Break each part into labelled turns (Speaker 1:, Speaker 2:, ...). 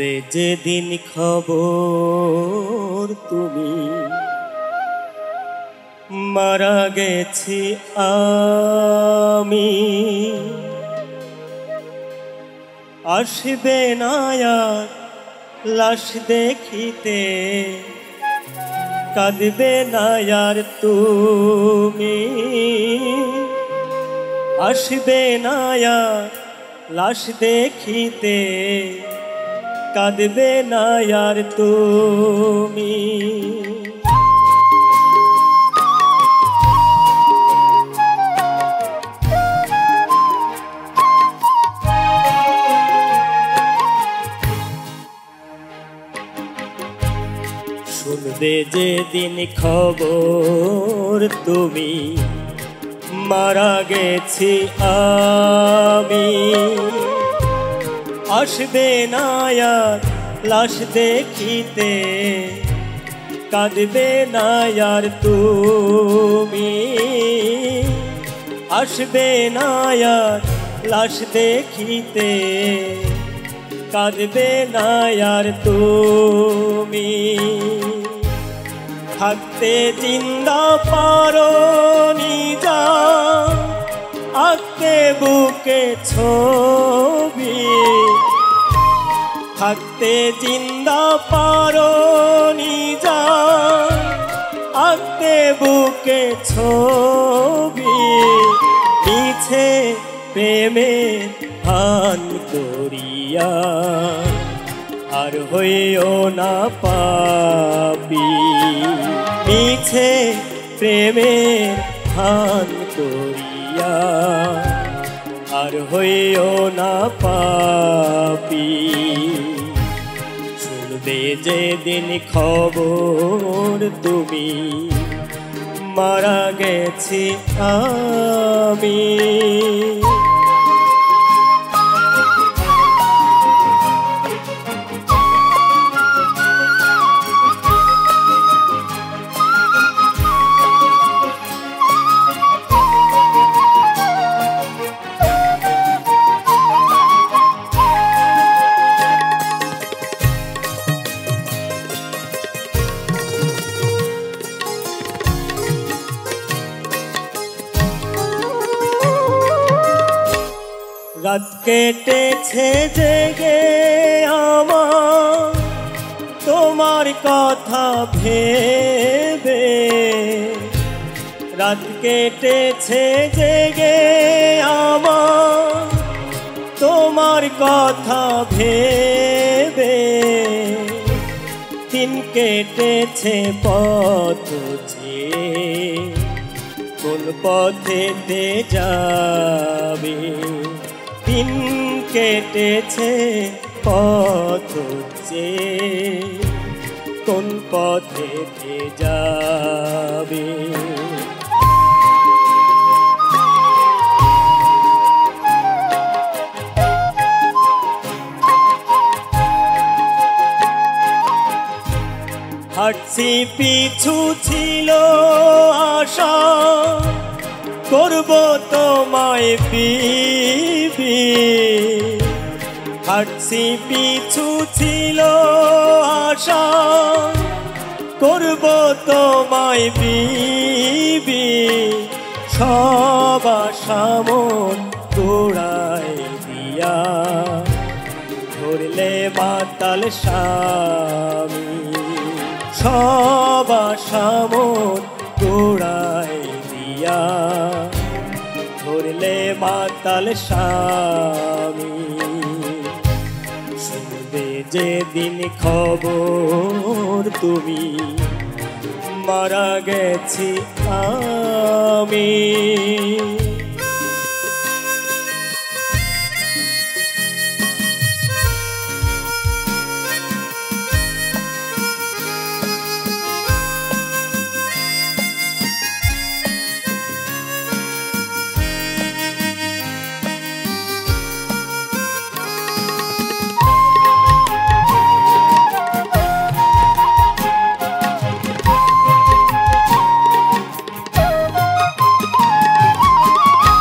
Speaker 1: শুনবে যেদিন খবর তুমি মারা গেছি আমি, আসবে না আর লাশ দেখিতে, কাঁদবে না আর তুমি, আসবে না আর লাশ দেখিতে, কাঁদবে না আর তুমি। শুনবে যেদিন খবর তুমি মারা গেছি আমি, আসবে না আর লাশ দেখিতে, কাঁদবে না আর তুমি, আসবে না আর লাশ দেখিতে, কাঁদবে না আর তুমি। থাকতে জিন্দা পারো নিজা, আঁকতে বুকে ছবি, থাকতে জিন্দা পারো নিজা, আঁকতে বুকে ছবি, মিছে প্রেমের ভান করিয়া আর হইও না পাপী, মিছে প্রেমের ভান করিয়া আর হইও না পাপী। শুনবে যেদিন খবর তুমি মারা গেছি আমি। রাত কেটেছে জেগে আমার তোমার কথা ভেবে, রাত কেটেছে জেগে আমার তোমার কথা ভেবে, দিন কেটেছে পথ চেয়ে কোন পথেতে যাবে, দিন কেটেছে পথ চেয়ে কোন পথেতে যাবে। হাঁটছি পিছু ছিল আশা, করব তোমায় বিবি, হাঁটছি পিছু ছিল আশা, করব তোমায় বিবি, সব আশা মন গোড়ায় দিয়া ধরলে মাতাল স্বামী, সব আশা মন গোড়ায় দিয়া ধরলে মাতাল স্বামী। শুনবে যেদিন খবর তুমি মারা গেছি আমি।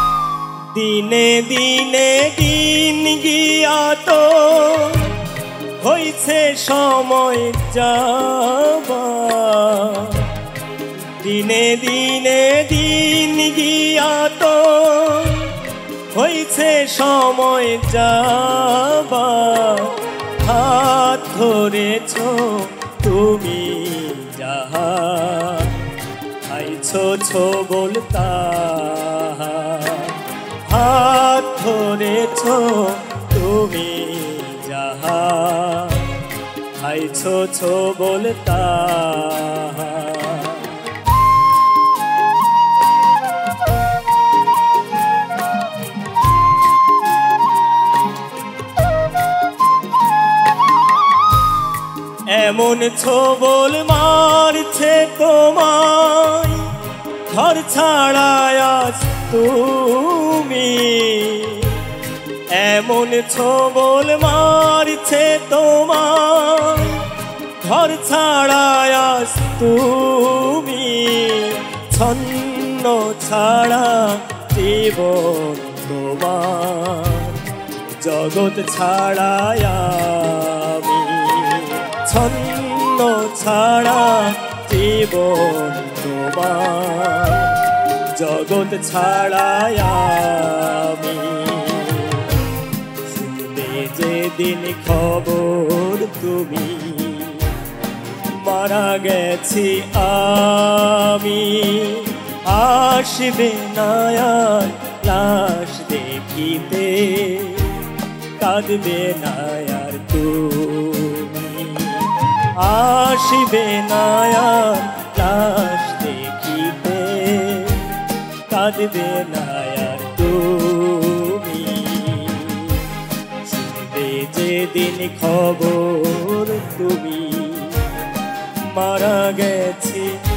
Speaker 1: দিনে দিনে দিন গিয়া তো হইছে সময় যাবার, দিনে দিনে দিন গিয়াত হইছে সময় যাবার। হাত ধরেছ তুমি যাহা, খাইছো ছোবল তাহা। হাত ধরেছ তুমি যাহা, খাইছো ছোবল তাহা। এমন ছোবল মারছে তোমায়, ঘর ছাড়ায় আজ তুমি। এমন ছোবল মারছে তোমায়, ঘর ছাড়ায় আজ তুমি। ছন্ন ছাড়া জীবন তোমার, জগৎ ছাড়ায় আমি। ছন্ন ছাড়া জীবন তোমার, জগৎ ছাড়ায় আমি। শুনবে যেদিন খবর তুমি, মারা গেছি আমি। আসবে না আর লাশ দেখিতে, কাঁদবে না আর তুমি। আসবে না আর লাশ দেখিতে, কাঁদবে না আর তুমি। শুনবে যেদিন খবর তুমি, মারা গেছি